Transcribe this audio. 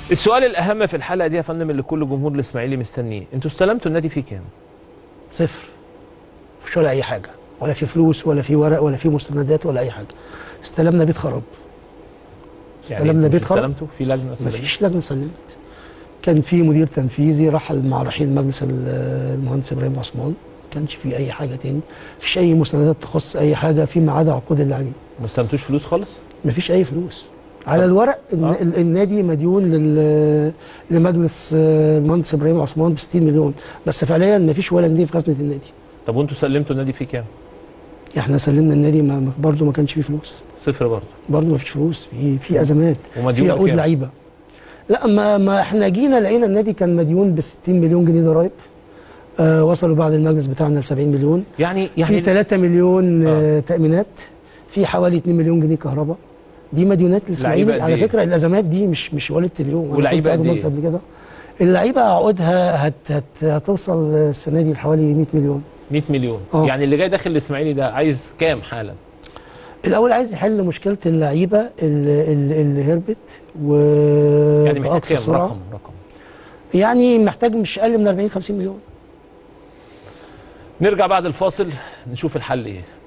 السؤال الاهم في الحلقه دي يا فندم اللي كل جمهور الاسماعيلي مستنيه، انتوا استلمتوا النادي فيه كام؟ صفر. مش ولا اي حاجه، ولا في فلوس ولا في ورق ولا في مستندات ولا اي حاجه. استلمنا بيت خراب. استلمنا بيت خراب. استلمتوا في لجنه سلمت؟ مفيش لجنه سلمت. كان في مدير تنفيذي رحل مع رحيل مجلس المهندس ابراهيم عثمان، ما كانش في اي حاجه تاني، مفيش اي مستندات تخص اي حاجه فيما عدا عقود اللاعبين. ما استلمتوش فلوس خالص؟ مفيش اي فلوس. على الورق النادي مديون لمجلس المهندس ابراهيم عثمان ب 60 مليون، بس فعليا مفيش ولا جنيه في خزنه النادي. طب وانتوا سلمتوا النادي فيه كام؟ احنا سلمنا النادي برضه ما كانش فيه فلوس. صفر برضه ما فيش فلوس، في ازمات، في عقود لعيبه. لا ما احنا جينا لقينا النادي كان مديون ب 60 مليون جنيه ضرايب. وصلوا بعد المجلس بتاعنا ل 70 مليون. يعني في 3 مليون تامينات، في حوالي 2 مليون جنيه كهرباء. دي مديونات الاسماعيلي على فكره. الازمات دي مش ولدة اليوم. واللعيبه قبل كده اللعيبه عقودها هتوصل السنه دي لحوالي 100 مليون. 100 مليون. يعني اللي جاي داخل الاسماعيلي ده عايز كام حالا؟ الاول عايز يحل مشكله اللعيبه اللي هربت يعني محتاج كام رقم؟ يعني محتاج مش اقل من 40 50 مليون. نرجع بعد الفاصل نشوف الحل ايه.